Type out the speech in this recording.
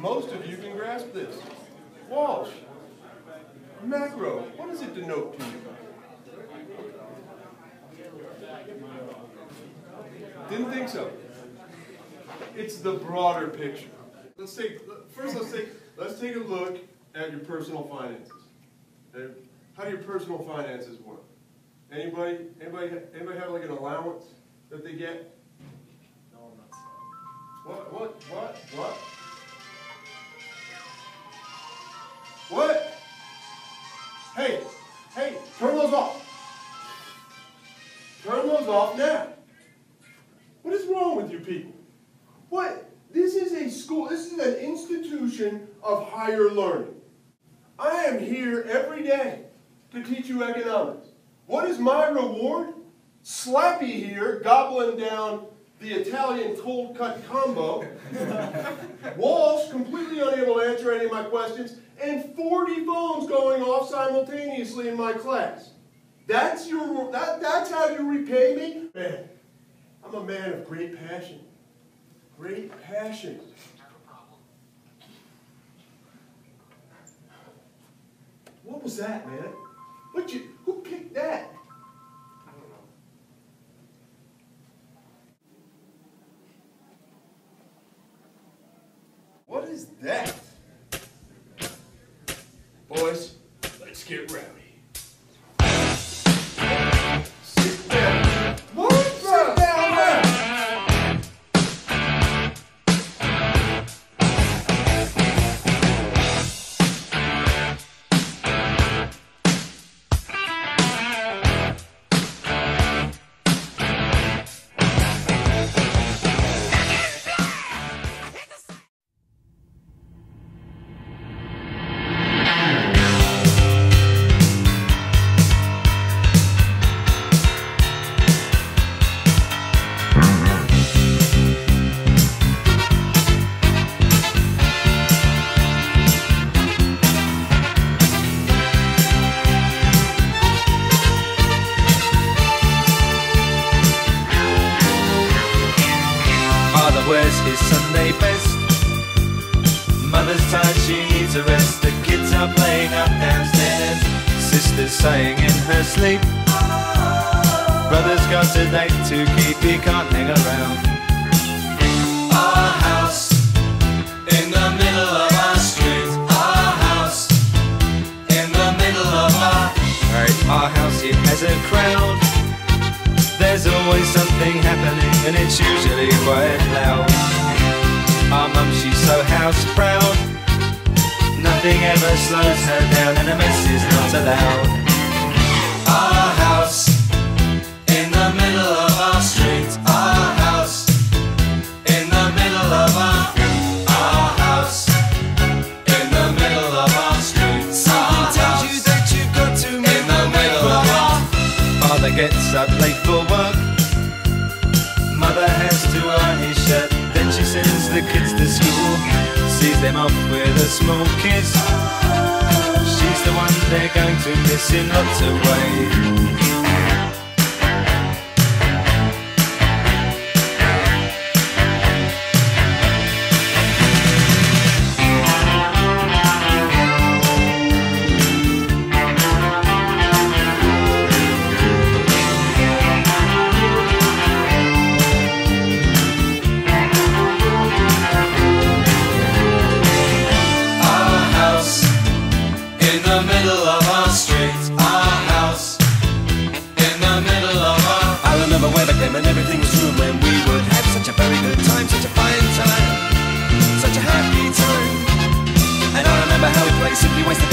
most of you can grasp this. Walsh, macro, what does it denote to you? Didn't think so. It's the broader picture. Let's take a look at your personal finances. Okay? How do your personal finances work? Anybody have like an allowance that they get? No, I'm not sorry. What? Hey, turn those off. Turn those off now. What is wrong with you people? What? This is a school, this is an institution of higher learning. I am here every day to teach you economics. What is my reward? Slappy here, gobbling down the Italian cold cut combo. Walsh, completely unable to answer any of my questions, and 40 phones going off simultaneously in my class. That's how you repay me? Man, I'm a man of great passion. Great passion. What was that, man? Who picked that? I don't know. What is that? Boys, let's get rowdy. Sit down. What? Sit down now. Wears his Sunday best. Mother's tired, she needs a rest. The kids are playing up downstairs. Sister's sighing in her sleep. Brother's got a date to keep, he can't hang around. Our house in the middle of our street. Our house in the middle of our house, it has a crowd. There's always something happening and it's usually quite loud. Our mum, she's so house proud. Nothing ever slows her down and a mess is not allowed. Our house in the middle of our street. Our house in the middle of our house in the middle of our street. Something tells you that you've got to meet in the middle of our. Father gets up late for work. Mother has to iron his shirt. Then she sends the kids to school. Sees them off with a small kiss. She's the one they're going to miss in lots of ways. And everything was true when we would have such a very good time, such a fine time, such a happy time. And I remember how we played Simply Wasted